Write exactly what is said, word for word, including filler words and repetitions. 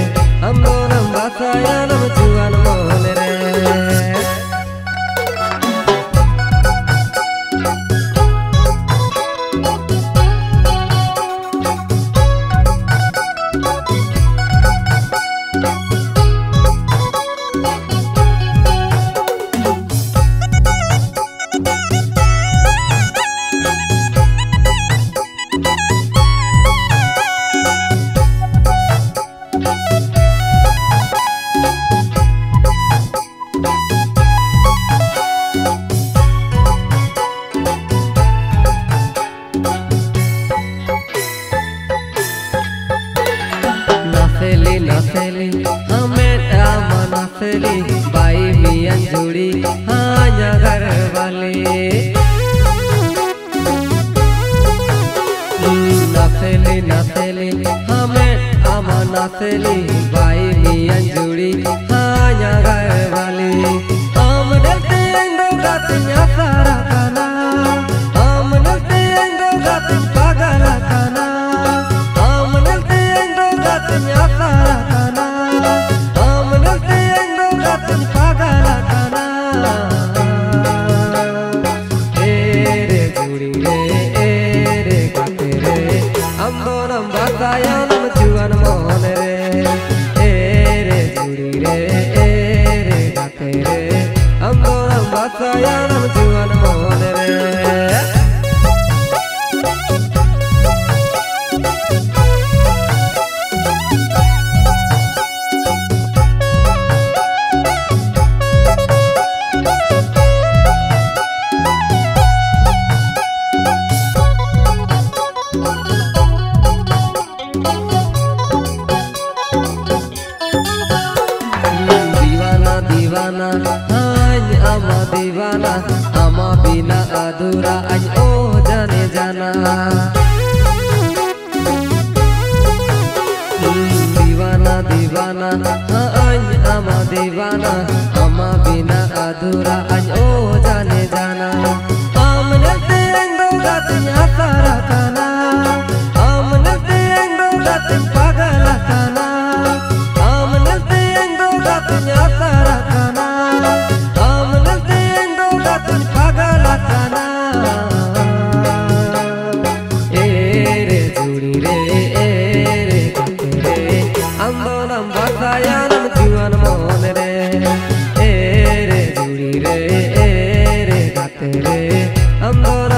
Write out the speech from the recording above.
ambo nam basaya nam juan mon re नसेली नसेली हमें आमा नसेली by मियां जुड़ी हाँ घर वाली नसेली नसेली हमें आमा नसेली बाई मियां जुड़ी हाँ घर वाली हम डलते इंदो गातियां सारा खाना हम डलते इंदो गाति पागल खाना हम डलते इंदो गातियां सारा खाना हम डलते इंदो गाति पागल खाना एरे जुड़ी रे एरे गाते रे अम्बो नम बासाया नम जुआन मोहन रे एरे जुड़ी रे एरे गाते रे अम्बो नम बासाया नम जुआन मोहन रे दीवाना आज आमा दीवाना आमा बिना अधूरा आज ओ जाने जाना दीवाना दीवाना आज आमा दीवाना आमा बिना अधूरा आज ओ जाने जाना हम नलते इंदो गातियां सारा खाना हम नलते इंदो गाति पागल खाना हम नलते इंदो गातियां सारा खाना हम नलते इंदो गाति पागल खाना एरे जुड़ी रे एरे गाते रे अम्बो नम बासाया नम जुआन मोहन रे एरे जुड़ी रे एरे गाते रे अम्बो